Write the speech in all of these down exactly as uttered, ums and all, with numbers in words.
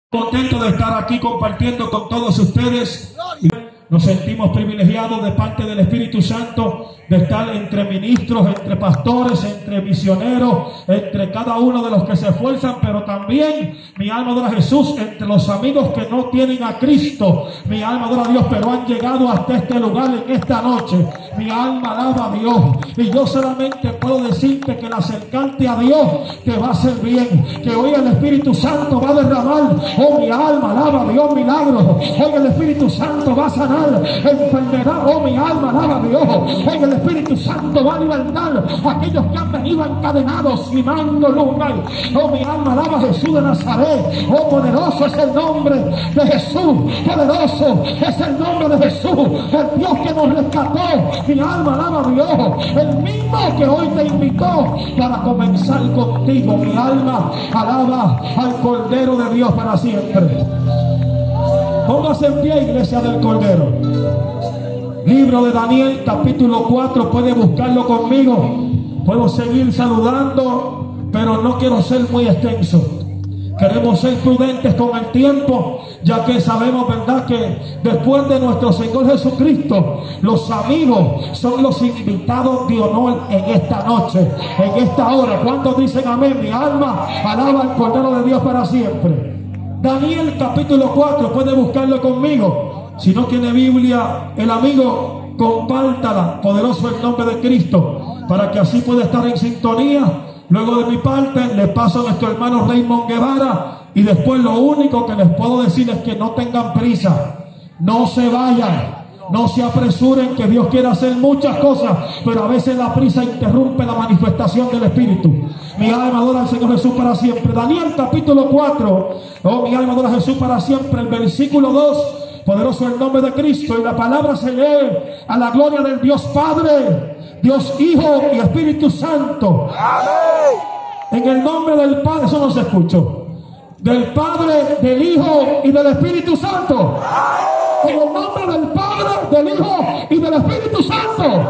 Contento de estar aquí compartiendo con todos ustedes. Nos sentimos privilegiados de parte del Espíritu Santo de estar entre ministros, entre pastores, entre misioneros, entre cada uno de los que se esfuerzan, pero también, mi alma adora a Jesús, entre los amigos que no tienen a Cristo. Mi alma adora a Dios, pero han llegado hasta este lugar en esta noche. Mi alma alaba a Dios. Y yo solamente puedo decirte que el acercarte a Dios te va a hacer bien. Que hoy el Espíritu Santo va a derramar, oh mi alma alaba a Dios, milagros. Hoy el Espíritu Santo va a sanar enfermedad, oh mi alma alaba a Dios. Hoy el Espíritu Santo va a libertar a aquellos que han venido encadenados y mando lugar. Oh mi alma alaba a Jesús de Nazaret. Oh poderoso es el nombre de Jesús, poderoso es el nombre de Jesús, el Dios que nos rescató. Mi alma alaba a Dios, el mismo que hoy te invitó para comenzar contigo. Mi alma alaba al Cordero de Dios para siempre. Póngase en pie, iglesia del Cordero. Libro de Daniel, capítulo cuatro. Puede buscarlo conmigo. Puedo seguir saludando, pero no quiero ser muy extenso. Queremos ser prudentes con el tiempo, ya que sabemos, verdad, que después de nuestro Señor Jesucristo, los amigos son los invitados de honor en esta noche, en esta hora. ¿Cuántos dicen amén? Mi alma alaba al Cordero de Dios para siempre. Daniel capítulo cuatro, puede buscarlo conmigo. Si no tiene Biblia el amigo, compártala. Poderoso el nombre de Cristo, para que así pueda estar en sintonía. Luego de mi parte le paso a nuestro hermano Raymond Guevara, y después lo único que les puedo decir es que no tengan prisa, no se vayan, no se apresuren, que Dios quiere hacer muchas cosas, pero a veces la prisa interrumpe la manifestación del Espíritu. Mi alma adora al Señor Jesús para siempre. Daniel capítulo cuatro, oh mi alma adora a Jesús para siempre. El versículo dos, poderoso el nombre de Cristo, y la palabra se lee a la gloria del Dios Padre, Dios Hijo y Espíritu Santo. En el nombre del Padre, eso no se escuchó, del Padre, del Hijo y del Espíritu Santo. En el nombre del Padre, del Hijo y del Espíritu Santo.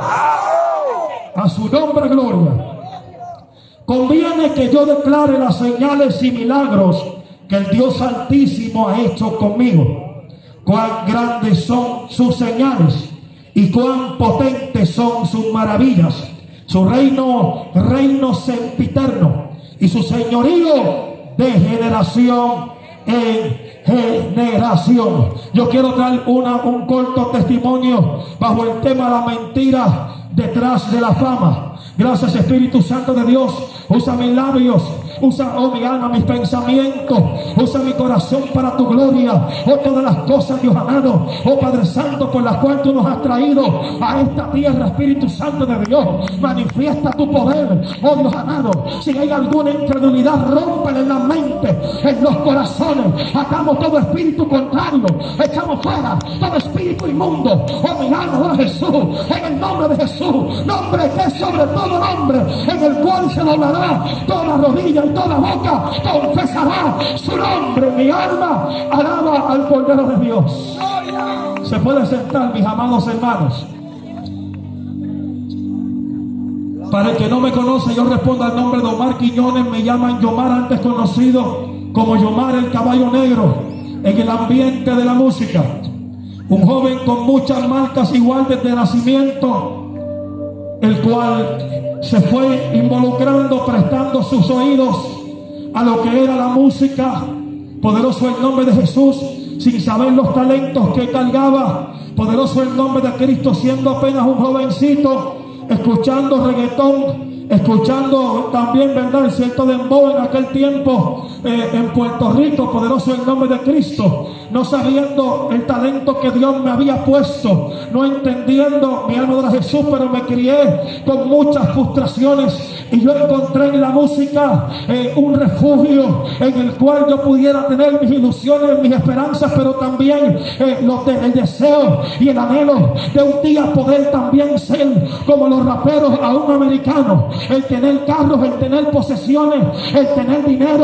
A su nombre gloria. Conviene que yo declare las señales y milagros que el Dios Altísimo ha hecho conmigo. Cuán grandes son sus señales y cuán potentes son sus maravillas. Su reino, reino sempiterno, y su señorío de generación en generación. Yo quiero dar una, un corto testimonio bajo el tema la mentira detrás de la fama. Gracias Espíritu Santo de Dios. Usa mis labios, usa, oh mi alma, mis pensamientos, usa mi corazón para tu gloria. Oh todas las cosas, Dios amado, oh Padre Santo, por las cuales tú nos has traído a esta tierra, Espíritu Santo de Dios, manifiesta tu poder, oh Dios amado. Si hay alguna incredulidad, rómpela en la mente, en los corazones. Atamos todo espíritu contrario, echamos fuera todo espíritu inmundo. Oh mi alma, oh Jesús, en el nombre de Jesús, nombre que es sobre todo nombre, en el cual se doblará toda rodilla y toda boca confesará su nombre. Mi alma alaba al Cordero de Dios. Se puede sentar, mis amados hermanos. Para el que no me conoce, yo respondo al nombre de Omar Quiñones. Me llaman Yomar, antes conocido como Yomar el Caballo Negro, en el ambiente de la música. Un joven con muchas marcas igual desde nacimiento, el cual se fue involucrando, prestando sus oídos a lo que era la música. Poderoso el nombre de Jesús, sin saber los talentos que cargaba. Poderoso el nombre de Cristo, siendo apenas un jovencito, escuchando reggaetón, escuchando también, verdad, el cierto dembow en aquel tiempo eh, en Puerto Rico. Poderoso el nombre de Cristo, no sabiendo el talento que Dios me había puesto, no entendiendo, mi alma adora a Jesús, pero me crié con muchas frustraciones, y yo encontré en la música eh, un refugio en el cual yo pudiera tener mis ilusiones, mis esperanzas, pero también eh, los de, el deseo y el anhelo de un día poder también ser como los raperos aún americanos, el tener carros, el tener posesiones, el tener dinero,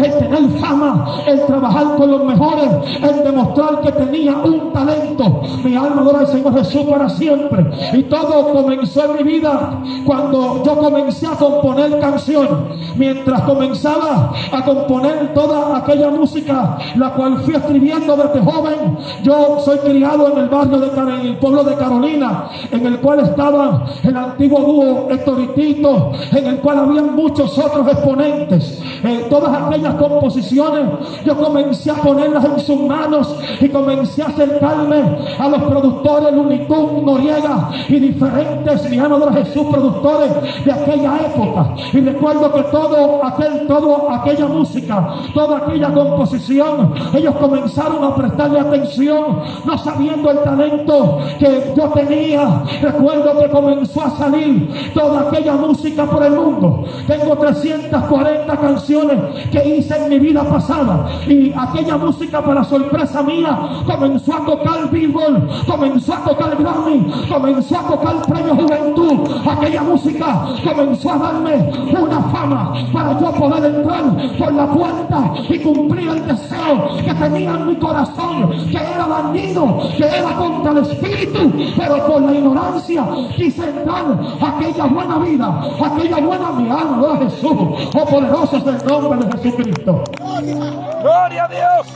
el tener fama, el trabajar con los mejores, el demostrar que tenía un talento. Mi alma adora al Señor Jesús para siempre. Y todo comenzó en mi vida cuando yo comencé a componer canciones. Mientras comenzaba a componer toda aquella música, la cual fui escribiendo desde joven. Yo soy criado en el barrio de Car en el pueblo de Carolina, en el cual estaba el antiguo dúo Héctor y Tito, en el cual había muchos otros exponentes. Eh, todas aquellas composiciones yo comencé a ponerlas en sus manos y comencé a acercarme a los productores Lunitún, Noriega y diferentes, mi alma adora a Jesús, productores de aquella época. Y recuerdo que todo aquel, todo aquella música, toda aquella composición, ellos comenzaron a prestarle atención, no sabiendo el talento que yo tenía. Recuerdo que comenzó a salir toda aquella música por el mundo. Tengo trescientas cuarenta canciones que hice en mi vida pasada, y aquella música, para sorpresa mía, comenzó a tocar Billboard, comenzó a tocar Grammy, comenzó a tocar Premio Juventud. Aquella música comenzó a darme una fama para yo poder entrar por la puerta y cumplir el deseo que tenía en mi corazón, que era dañino, que era contra el espíritu, pero por la ignorancia quise entrar a aquella buena vida, aquella buena, mi alma adora a Jesús. Oh, poderoso es el nombre de Jesucristo. Gloria a Dios.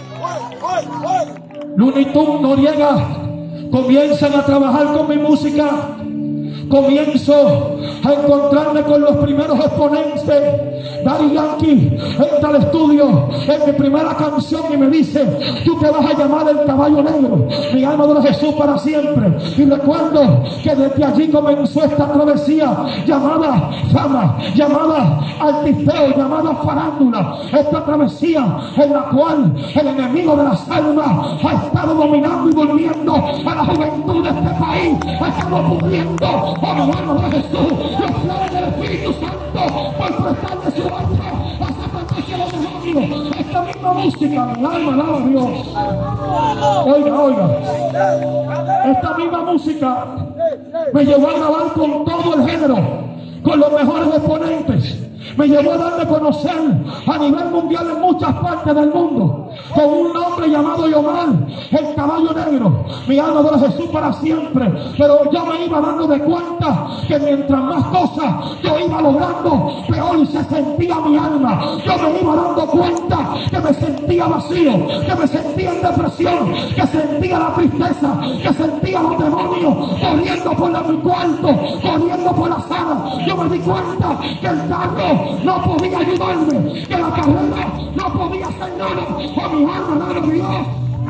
Lunitún, Noriega comienzan a trabajar con mi música. Comienzo a encontrarme con los primeros exponentes. Daddy Yankee entra al estudio en mi primera canción y me dice: tú te vas a llamar El Caballo Negro. Mi alma adora a Jesús para siempre. Y recuerdo que desde allí comenzó esta travesía llamada fama, llamada artisteo, llamada farándula. Esta travesía en la cual el enemigo de las almas ha estado dominando y volviendo a la juventud de este país. Ha estado pudriendo, oh mi alma adora a Jesús, los planes del Espíritu Santo por prestarle su alma a Satanás y a los demonios. Esta misma música, mi alma alaba a Dios. Oiga, oiga, esta misma música me llevó a grabar con todo el género, con los mejores exponentes. Me llevó a darme a conocer a nivel mundial en muchas partes del mundo, con un nombre llamado Yomar, El Caballo Negro. Mi alma adora a Jesús para siempre. Pero yo me iba dando de cuenta que mientras más cosas yo iba logrando, peor se sentía mi alma. Yo me iba dando cuenta que me sentía vacío, que me sentía en depresión, que sentía la tristeza, que sentía los demonios corriendo por la, mi cuarto, corriendo por la sala. Yo me di cuenta que el carro no podía ayudarme, que la carrera no podía hacer nada. Oh, mi alma adora a Dios.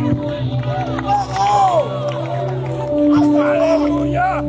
Aleluya.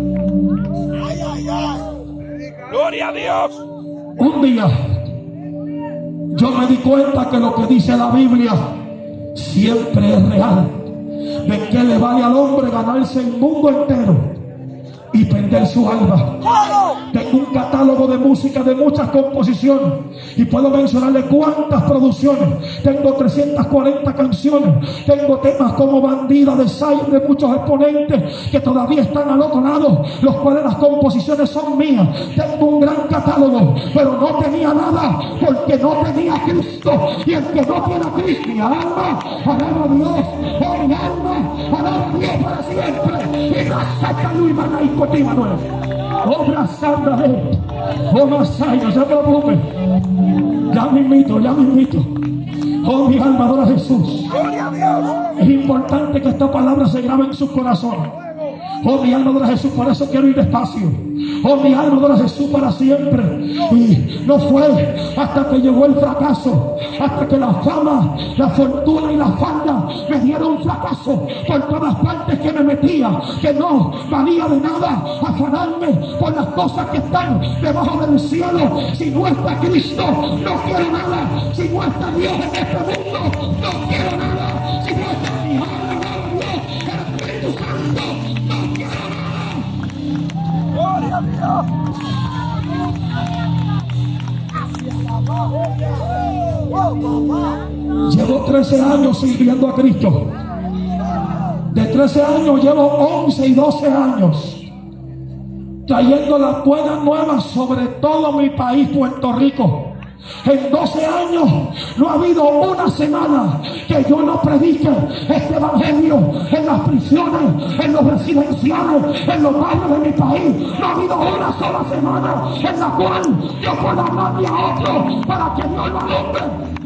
Gloria a Dios. Un día yo me di cuenta que lo que dice la Biblia siempre es real. ¿De qué le vale al hombre ganarse el mundo entero y perder su alma? Tengo un catálogo de música de muchas composiciones y puedo mencionarle cuántas producciones. Tengo trescientas cuarenta canciones. Tengo temas como Bandida de Zion, de muchos exponentes que todavía están al otro lado, los cuales las composiciones son mías. Tengo un gran catálogo, pero no tenía nada porque no tenía a Cristo. Y el que no tiene a Cristo, mi alma alaba a Dios. Oh, mi alma alaba a Dios para siempre. Y la saca Luis Manuel Coti Manuel. Obra santa de oh, Masai, no se preocupe. Ya me invito, ya me invito. Oh, mi alma adora a Jesús. Es importante que esta palabra se grabe en sus corazones. Oh, mi alma adora a Jesús, por eso quiero ir despacio. Oh, mi alma adora a Jesús para siempre. Y no fue hasta que llegó el fracaso, hasta que la fama, la fortuna y la fama me dieron un fracaso por todas partes que me metía, que no valía de nada afanarme por las cosas que están debajo del cielo. Si no está Cristo, no quiero nada. Si no está Dios en este mundo, no quiero nada. Si no está mi alma, Dios, el Espíritu Santo, no quiero nada. Gloria a Dios. Llevo trece años sirviendo a Cristo. De trece años llevo once y doce años trayendo las buenas nuevas sobre todo mi país, Puerto Rico. En doce años no ha habido una semana que yo no predique este evangelio en las prisiones, en los residenciales, en los barrios de mi país. No ha habido una sola semana en la cual yo pueda hablarle a otro para que Dios lo alumbre.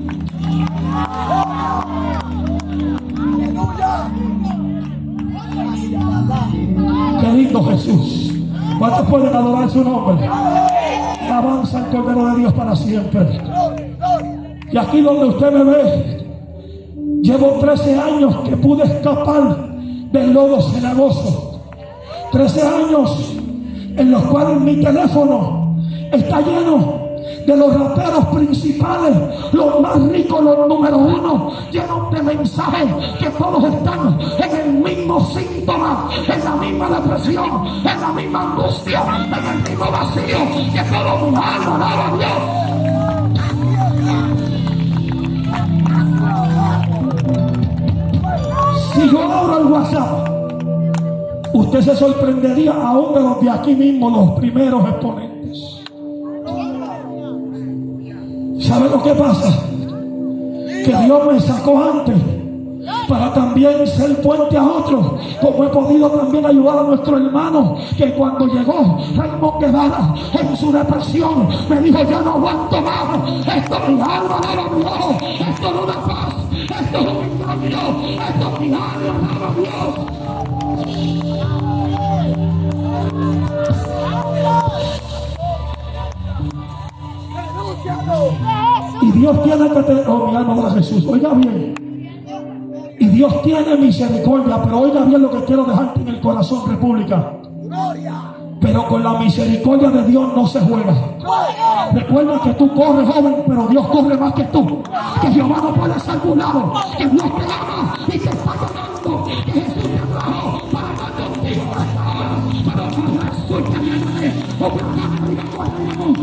Qué lindo Jesús. ¿Cuántos pueden adorar su nombre? Avanza el Cordero de Dios para siempre. Y aquí donde usted me ve, llevo trece años que pude escapar del lodo cenagoso. trece años en los cuales mi teléfono está lleno de los raperos principales, los más ricos, los número uno, llenos de mensajes que todos están en el mismo síntoma, en la misma depresión, en la misma angustia, en el mismo vacío, que todo mi alma alaba a Dios. Si yo abro el WhatsApp, usted se sorprendería aún de los de aquí mismo, los primeros exponentes. ¿Sabe lo que pasa? Que Dios me sacó antes para también ser puente a otros, como he podido también ayudar a nuestro hermano que cuando llegó Raymond Guevara en su depresión me dijo: ya no aguanto más, esto es mi alma, alaba a Dios, esto no da paz, esto es un engaño, esto es mi alma, alaba a Dios. Y Dios tiene que tener, oh mi alma de Jesús, oiga bien, y Dios tiene misericordia, pero oiga bien lo que quiero dejarte en el corazón, República. Pero con la misericordia de Dios no se juega. Recuerda que tú corres, joven, pero Dios corre más que tú. Que Jehová no puede ser burlado, que Dios te ama y te está llamando, que Jesús te trajo para estar contigo en esta hora, para que resulte bien, o para que diga cuál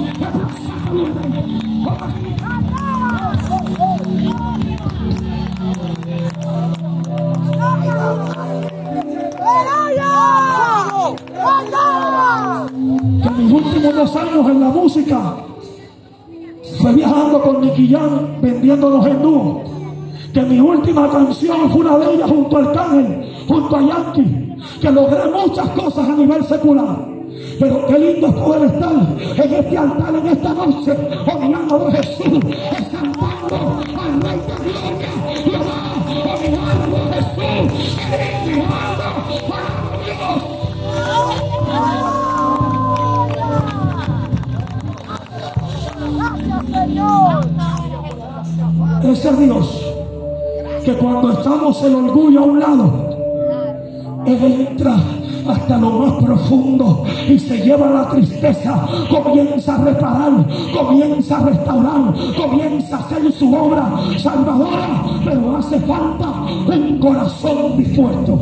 que mis últimos dos años en la música fue viajando con Nicky Jam vendiendo los hindúes, que mi última canción fue una de ellas junto al Arcángel, junto a Yankee, que logré muchas cosas a nivel secular. Pero qué lindo es poder estar en este altar en esta noche, honrando a Jesús, exaltando al Rey de Gloria, Jehová, honrando a Jesús, que mi alma para Dios. Gracias, Señor. Ese Dios que cuando echamos el orgullo a un lado, Él entra hasta lo más profundo y se lleva la tristeza, comienza a reparar, comienza a restaurar, comienza a hacer su obra salvadora, pero hace falta un corazón dispuesto.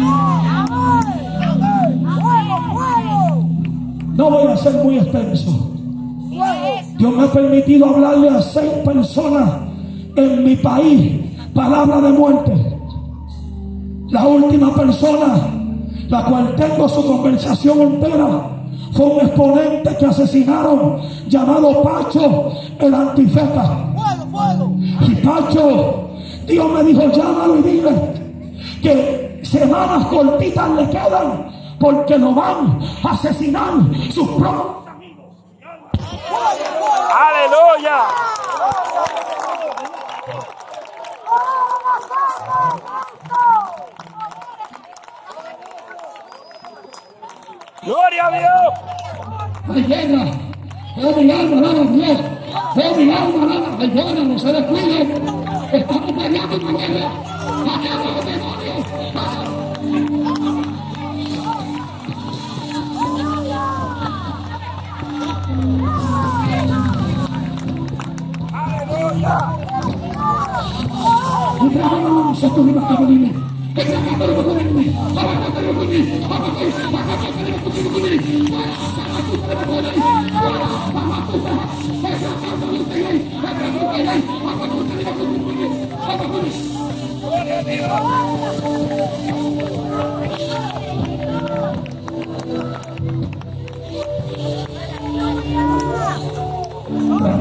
No voy a ser muy extenso. Dios me ha permitido hablarle a seis personas en mi país palabra de muerte. La última persona, la cual tengo su conversación entera, fue un exponente que asesinaron llamado Pacho el Antifeta. Y Pacho, Dios me dijo: llámalo y dile que semanas cortitas le quedan, porque lo van a asesinar sus propios amigos. ¡Aleluya! ¡Gloria a Dios! Hay guerra. Oh, mi alma, alaba a Dios. Oh, mi alma, alaba. Hay guerra, no se descuiden. Estamos peleando una guerra. Matamos a los demonios. ¡Aleluya! Y trabajamos nosotros y bastamos de mí.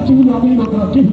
tranquilo, amigo, tranquilo.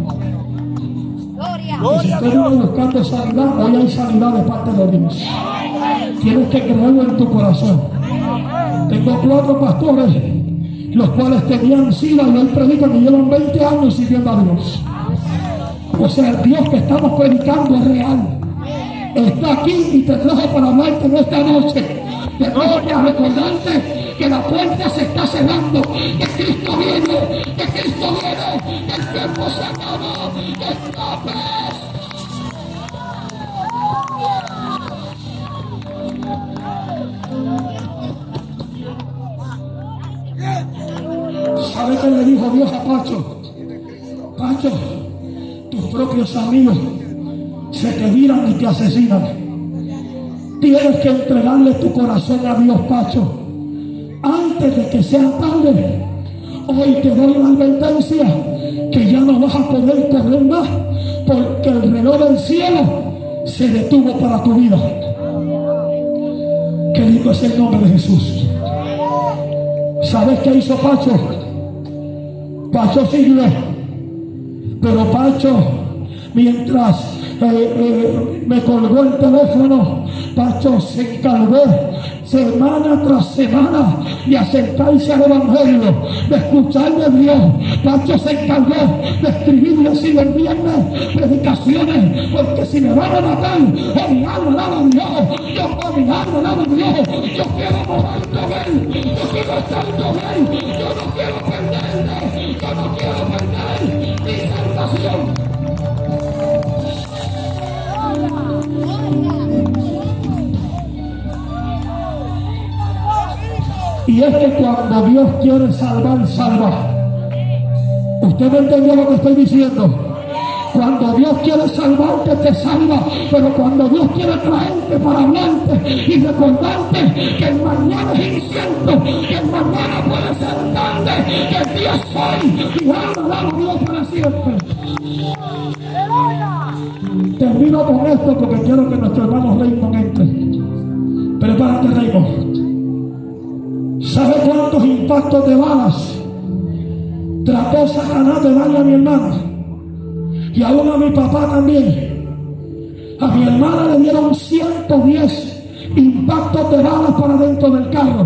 Y si usted viene buscando sanidad, hoy hay sanidad de parte de Dios. Tienes que creerlo en tu corazón. Tengo cuatro pastores, los cuales tenían sida y hoy predican y llevan veinte años sirviendo a Dios. O sea, el Dios que estamos predicando es real. Está aquí y te trajo para hablarte en esta noche. Te trajo para recordarte que la puerta se está cerrando, que Cristo viene, que Cristo viene, que el tiempo se acabó, que escape. ¿Sabe qué le dijo Dios a Pacho? Pacho, tus propios amigos se te miran y te asesinan. Tienes que entregarle tu corazón a Dios, Pacho, antes de que sea tarde. Hoy te doy la advertencia que ya no vas a poder correr más, porque el reloj del cielo se detuvo para tu vida. Qué lindo es el nombre de Jesús. ¿Sabes qué hizo Pacho? Pacho siguió, pero Pacho, mientras eh, eh, me colgó el teléfono, Pacho se encargó semana tras semana de acercarse al evangelio, de escuchar de Dios. Pacho se encargó de escribir y decir el viernes predicaciones, porque si me van a matar, o mi alma alaba a Dios, yo con mi alma alaba a Dios, yo quiero morar con Él, yo quiero estar con Él, yo no quiero perderme, yo no quiero perder mi salvación. Y es que cuando Dios quiere salvar, salva. ¿Usted me entendió lo que estoy diciendo? Cuando Dios quiere salvarte, te salva. Pero cuando Dios quiere traerte para hablarte y recordarte que el mañana es incierto, que el mañana puede ser tarde, que el día es hoy, y alma a Dios para siempre. Termino con esto porque quiero que nuestro hermano Raymond entre. Prepárate, Raymond. ¿Sabe cuántos impactos de balas trató Satanás de darle a mi hermana? Y aún a mi papá también. A mi hermana le dieron ciento diez impactos de balas para dentro del carro.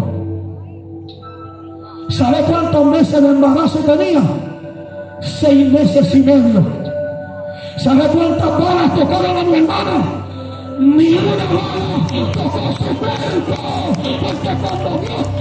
¿Sabe cuántos meses de embarazo tenía? Seis meses y medio. ¿Sabe cuántas balas tocaron a mi hermana? Ni una bala tocó su cuerpo, porque cuando Dios